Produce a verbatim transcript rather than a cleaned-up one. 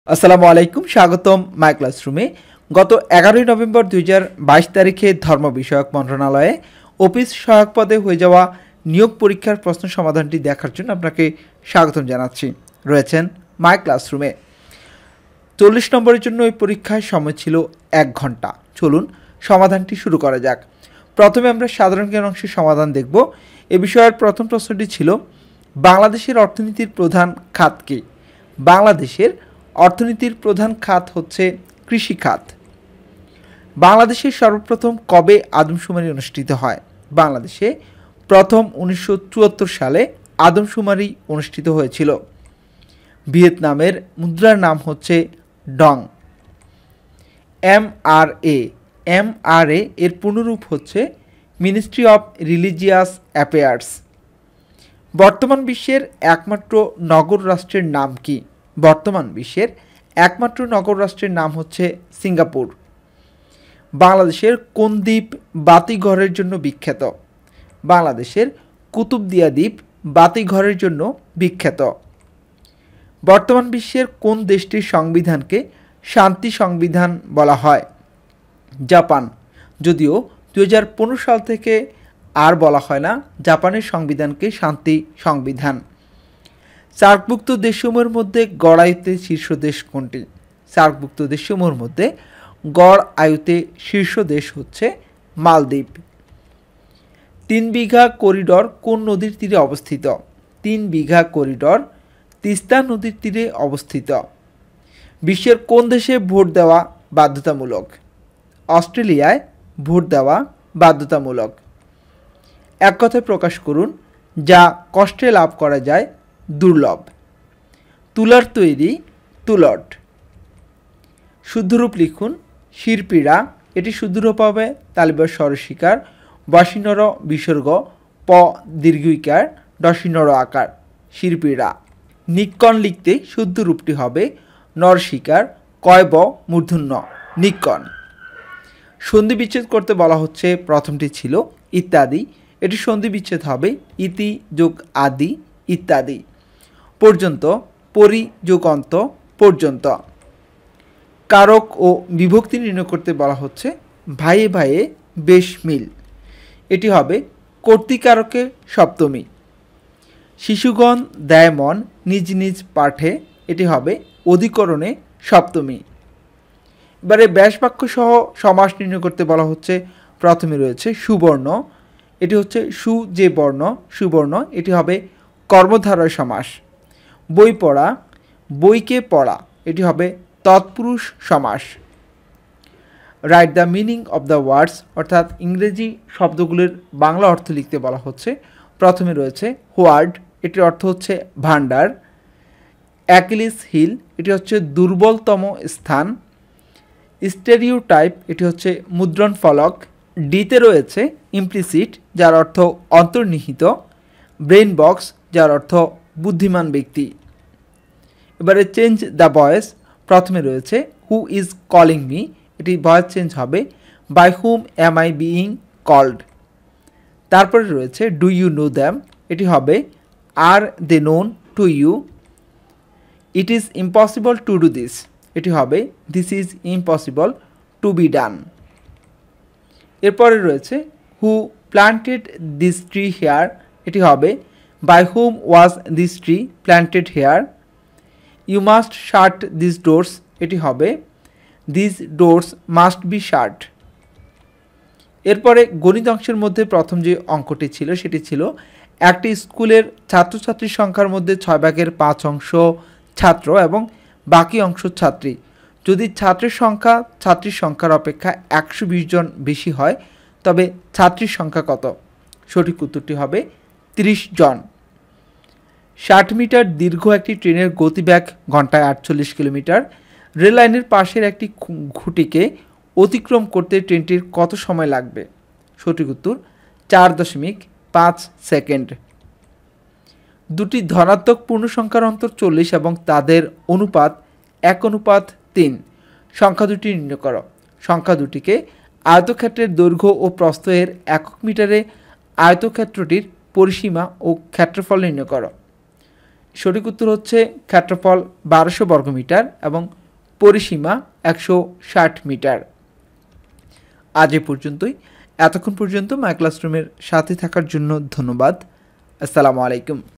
আসসালামু আলাইকুম, স্বাগতম মাই ক্লাসরুমে। গত এগারোই নভেম্বর দুই হাজার বাইশ তারিখে ধর্ম বিষয়ক মন্ত্রণালয়ে অফিস সহায়ক পদে হয়ে যাওয়া নিয়োগ পরীক্ষার প্রশ্ন সমাধানটি দেখার জন্য আপনাকে স্বাগতম জানাচ্ছি। রয়েছেন মাই ক্লাসরুমে। চল্লিশ নম্বরের জন্য এই পরীক্ষার সময় ছিল এক ঘন্টা। চলুন সমাধানটি শুরু করা যাক। প্রথমে আমরা সাধারণ জ্ঞান অংশের সমাধান দেখব। এ বিষয়ের প্রথম প্রশ্নটি ছিল, বাংলাদেশের অর্থনীতির প্রধান খাত কী? বাংলাদেশের অর্থনীতির প্রধান খাত হচ্ছে কৃষি খাত। বাংলাদেশে সর্বপ্রথম কবে আদমশুমারি অনুষ্ঠিত হয়? বাংলাদেশে প্রথম উনিশশো চুয়াত্তর সালে আদমশুমারি অনুষ্ঠিত হয়েছিল। ভিয়েতনামের মুদ্রার নাম হচ্ছে dong. M R A M R A এর পূর্ণরূপ হচ্ছে মিনিস্ট্রি অফ রিলিজিয়াস অ্যাফেয়ার্স। বর্তমান বিশ্বের একমাত্র নগর রাষ্ট্রের নাম কি? বর্তমান বিশ্বের একমাত্র নগর রাষ্ট্রের নাম হচ্ছে সিঙ্গাপুর। বাংলাদেশের কোন দ্বীপ বাতিঘরের জন্য বিখ্যাত? বাংলাদেশের কুতুবদিয়া দ্বীপ বাতিঘরের জন্য বিখ্যাত। বর্তমান বিশ্বের কোন দেশটির সংবিধানকে শান্তি সংবিধান বলা হয়? জাপান। যদিও দুই হাজার পনেরো সাল থেকে আর বলা হয় না জাপানের সংবিধানকে শান্তি সংবিধান। সার্কভুক্ত দেশসমূহের মধ্যে গড় আয়ুতে শীর্ষ দেশ কোনটি? সার্কভুক্ত দেশসমূহের মধ্যে গড় আয়ুতে শীর্ষ দেশ হচ্ছে মালদ্বীপ। তিন বিঘা করিডর কোন নদীর তীরে অবস্থিত? তিন বিঘা করিডর তিস্তা নদীর তীরে অবস্থিত। বিশ্বের কোন দেশে ভোট দেওয়া বাধ্যতামূলক? অস্ট্রেলিয়ায় ভোট দেওয়া বাধ্যতামূলক। এক কথায় প্রকাশ করুন, যা কষ্টে লাভ করা যায় দুর্লভ। তুলার তৈরি তুলট। শুদ্ধরূপ লিখুন। শিরপীড়া, এটি শুদ্ধরূপ হবে তালিবাস স্বরস্বীকার, বসিনর বিসর্গ, প দীর্ঘইকার, ডসিনর আকার, শিরপীড়া। নিক্কণ লিখতে শুদ্ধ রূপটি হবে নরস্বীকার, কয়ব মূর্ধন্য, নিক্কণ। সন্ধি বিচ্ছেদ করতে বলা হচ্ছে, প্রথমটি ছিল ইত্যাদি, এটি সন্ধি বিচ্ছেদ হবে ইতি যোগ আদি ইত্যাদি। পর্যন্ত, পরি যোগ অন্ত, পর্যন্ত। কারক ও বিভক্তি নির্ণয় করতে বলা হচ্ছে ভাইয়ে ভাইয়ে বেশ মিল, এটি হবে কর্তৃকারকে সপ্তমী। শিশুগণ দেয় মন নিজ নিজ পাঠে, এটি হবে অধিকরণে সপ্তমী। এবারে ব্যাসবাক্য সহ সমাস নির্ণয় করতে বলা হচ্ছে, প্রথমে রয়েছে সুবর্ণ, এটি হচ্ছে সু যে বর্ণ সুবর্ণ, এটি হবে কর্মধারয় সমাস। বই পড়া, বইকে পড়া, এটি হবে তৎপুরুষ সমাস। Write the meaning of the words, অর্থাৎ ইংরেজি শব্দগুলির বাংলা অর্থ লিখতে বলা হচ্ছে। প্রথমে রয়েছে হোয়ার্ড, এটির অর্থ হচ্ছে ভান্ডার। অ্যাকিলিস হিল, এটি হচ্ছে দুর্বলতম স্থান। স্টেরিওটাইপ, এটি হচ্ছে মুদ্রণ ফলক। ডিতে রয়েছে ইমপ্লিসিট, যার অর্থ অন্তর্নিহিত। ব্রেইন বক্স, যার অর্থ বুদ্ধিমান ব্যক্তি। এবারে চেঞ্জ দ্য ভয়েস, প্রথমে রয়েছে হু ইজ কলিং মি, এটি ভয়েস চেঞ্জ হবে by whom am I being called. তারপরে রয়েছে ডু ইউ নো দ্যাম, এটি হবে are they known to you. It is impossible to do this, এটি হবে this is impossible to be done. এরপরে রয়েছে who planted this tree here, এটি হবে by whom was this tree planted here. You must shut this doors, এটি হবে this doors must be shut. এরপরে গণিত অংশের মধ্যে প্রথম যে অঙ্কটি ছিল সেটি ছিল, একটি স্কুলের ছাত্রছাত্রীর সংখ্যার মধ্যে ছয় ভাগের পাঁচ অংশ ছাত্র এবং বাকি অংশ ছাত্রী। যদি ছাত্রের সংখ্যা ছাত্রীর সংখ্যার অপেক্ষা একশো বিশ জন বেশি হয় তবে ছাত্রীর সংখ্যা কত? সঠিক উত্তরটি হবে ত্রিশ জন। ষাট মিটার দীর্ঘ একটি ট্রেনের গতিবেগ ঘন্টায় আটচল্লিশ কিলোমিটার। রেল লাইনের পাশের একটি খুঁটিকে অতিক্রম করতে ট্রেনটির কত সময় লাগবে? সঠিক উত্তর চার দশমিক পাঁচ সেকেন্ড। দুটি ধনাত্মক পূর্ণ সংখ্যার অন্তর চল্লিশ এবং তাদের অনুপাত এক অনুপাত তিন। সংখ্যা দুটি নির্ণয় করো। সংখ্যা দুটিকে আয়তক্ষেত্রের দৈর্ঘ্য ও প্রস্থ এর একক মিটারে আয়তক্ষেত্রটির পরিসীমা ও ক্ষেত্রফল নির্ণয় করো। সঠিক উত্তর হচ্ছে ক্ষেত্রফল বারোশো বর্গমিটার এবং পরিসীমা একশো ষাট মিটার। আজ এ পর্যন্তই। এতক্ষণ পর্যন্ত মাই ক্লাসরুমের সাথে থাকার জন্য ধন্যবাদ। আসসালামু আলাইকুম।